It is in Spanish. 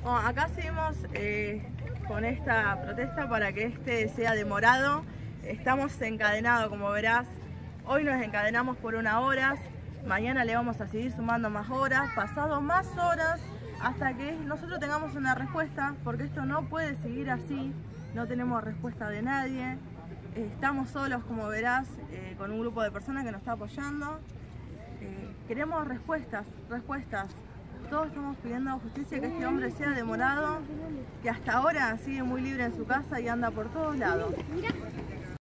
Bueno, acá seguimos con esta protesta para que este sea demorado. Estamos encadenados, como verás. Hoy nos encadenamos por 1 hora. Mañana le vamos a seguir sumando más horas, pasado más horas, hasta que nosotros tengamos una respuesta, porque esto no puede seguir así. No tenemos respuesta de nadie. Estamos solos, como verás, con un grupo de personas que nos está apoyando. Queremos respuestas. Todos estamos pidiendo justicia, que este hombre sea demorado, que hasta ahora sigue muy libre en su casa y anda por todos lados.